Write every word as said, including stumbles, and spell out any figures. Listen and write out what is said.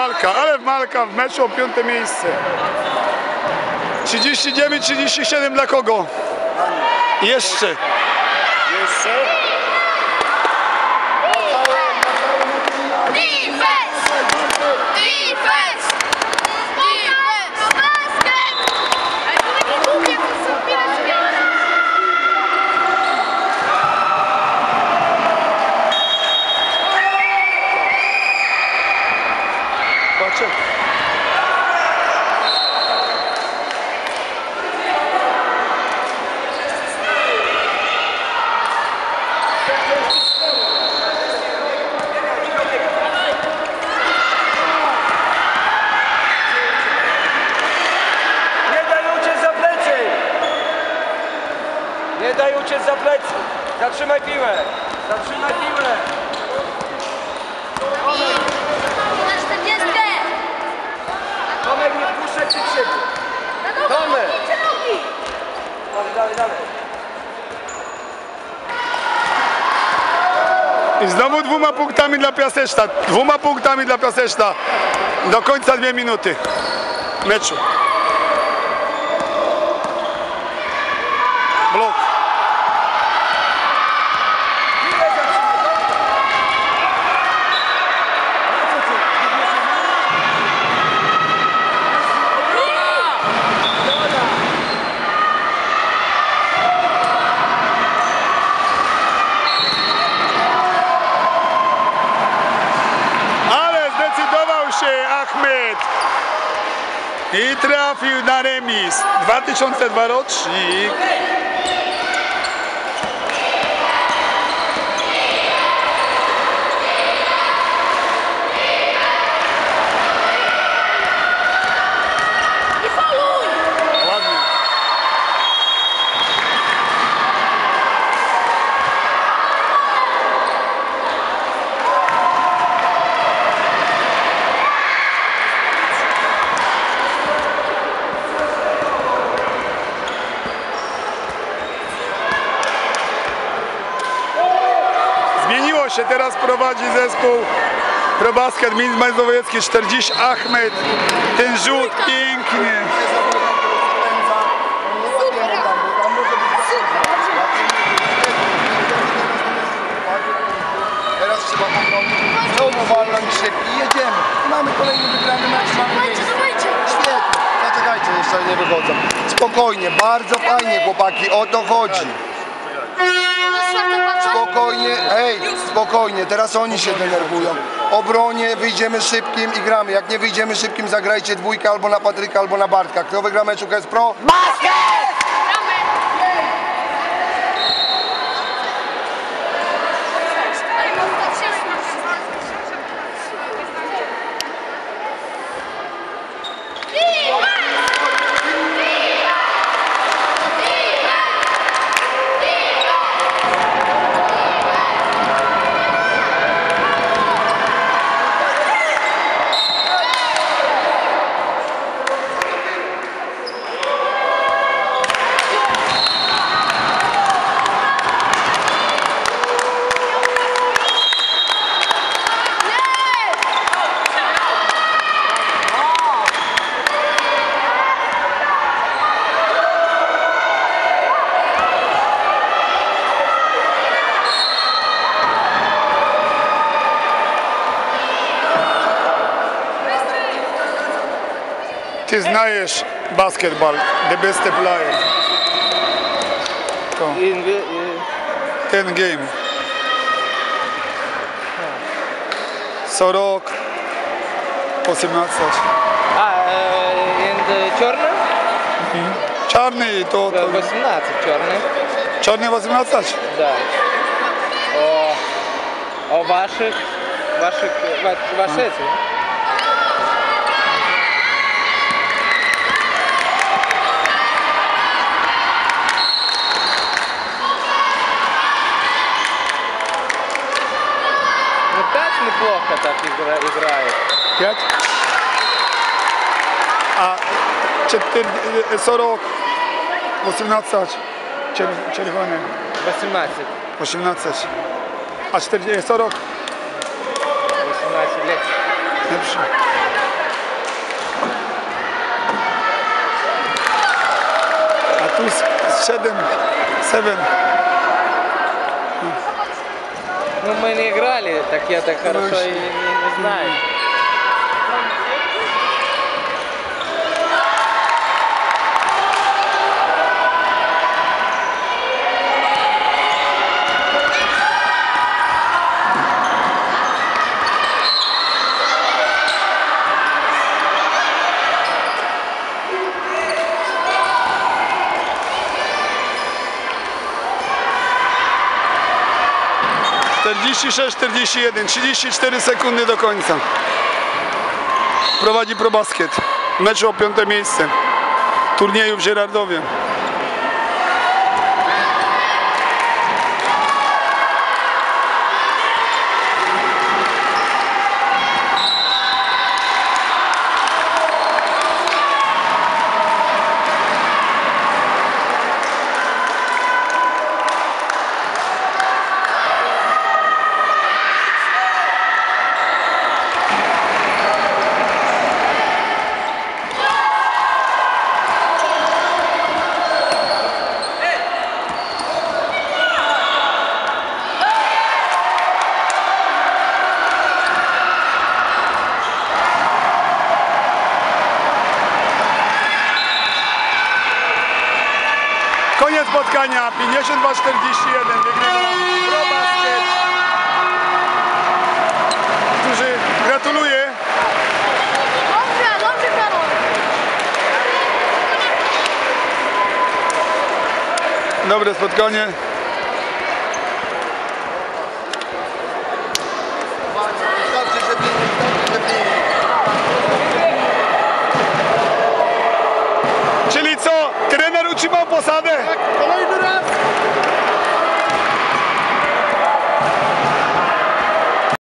walka, ale walka w meczu o piąte miejsce. trzydzieści dziewięć trzydzieści siedem dla kogo? Jeszcze. Jeszcze? Nie daj uciec za plecy. Zatrzymaj piłę. Zatrzymaj piłę. Tomek, nie wpuszczaj przed siebie. Tomek. Dalej, dalej, dalej. I znowu dwoma punktami dla Piaseczna. Dwoma punktami dla Piaseczna. Do końca dwie minuty meczu. Blok. Achmed i trafił na remis. dwa tysiące dwa rocznik. Się teraz prowadzi zespół ProBasket Mińsk Mazowiecki czterdzieści. Achmed, ten rzut pięknie. Teraz trzeba znowu walnąć się i jedziemy. Mamy kolejny wygrany mecz, mamy miejsce. Świetnie. Zaczekajcie, jeszcze nie wychodzą. Spokojnie, bardzo fajnie chłopaki, o to chodzi. Spokojnie, hej, spokojnie, teraz oni się denerwują. Obronie wyjdziemy szybkim i gramy. Jak nie wyjdziemy szybkim, zagrajcie dwójkę albo na Patryka, albo na Bartka. Kto wygra mecz U K S Pro? Basket! Ty znajesz basketball, the best player. To. Ten game. Sorok. osiemnaście. A, and czarny? Mhm. Czarny to... to... osiemnaście, czarny. Czarny osiemnaście? Да. O, o waszych, waszych, wa, wasze ecy. Ну так неплохо так игра, играет. Пять? А четыре, сорок, восемнадцать, червоне. восемнадцать. восемнадцать. А четыре, сорок? восемнадцать лет. Lepszy. A tu z siedem, seven. Ну мы не играли, так я так хорошо и не, не знаю. czterdzieści sześć czterdzieści jeden, trzydzieści cztery sekundy do końca. Prowadzi ProBasket. Meczu o piąte miejsce. Turnieju w Żyrardowie. Koniec spotkania, pięćdziesiąt dwa czterdzieści jeden, wygrywa ProBasket, którzy gratuluję. Dobrze, dobrze, Karol. Dobre spotkanie. Wystarczy, że biegnie, wystarczy, że biegnie. Czyli co? Trener utrzymał posadę? Kolejny raz!